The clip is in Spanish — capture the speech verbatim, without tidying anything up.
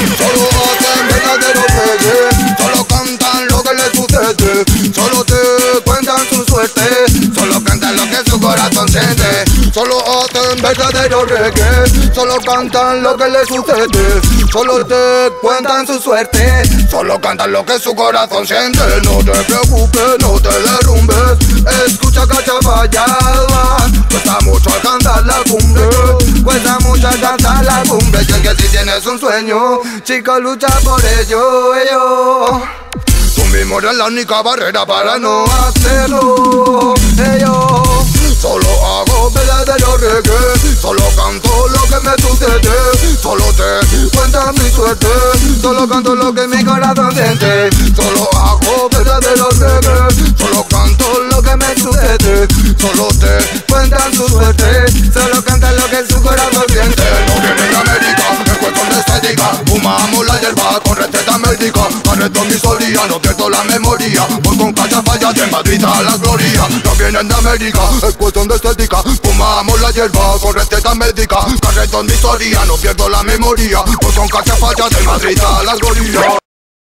Solo hacen verdadero reggae, solo cantan lo que les sucede, solo te cuentan su suerte, solo cantan lo que su corazón siente. Solo hacen verdadero reggae, solo cantan lo que les sucede, solo te cuentan su suerte, solo cantan lo que su corazón siente. No te preocupes, no te derrumbes, escucha Cachafallada. Cuesta mucho alcanzar la cumbre, cuesta mucho alcanzar la cumbre. Y es que si tienes un sueño, chico, lucha por ello, ello. Tú mismo eres la única barrera para no hacerlo, ello. Solo hago verdadero reggae, solo canto lo que me sucede, solo te cuento mi suerte, solo canto lo que mi corazón siente. Solo hago verdadero reggae, solo canto lo que me sucede, solo te cuentan su suerte, solo cantan lo que su corazón siente. No viene de América, es cuestión de estética, fumamos la hierba con receta médica, arresto mi solía, no pierdo la memoria, voy con Cachafallada de Madrid a la gloria. No vienen de América, es cuestión de estética, fumamos la hierba con receta médica, arresto mi solía, no pierdo la memoria, voy con Cachafallada de Madrid a la gloria.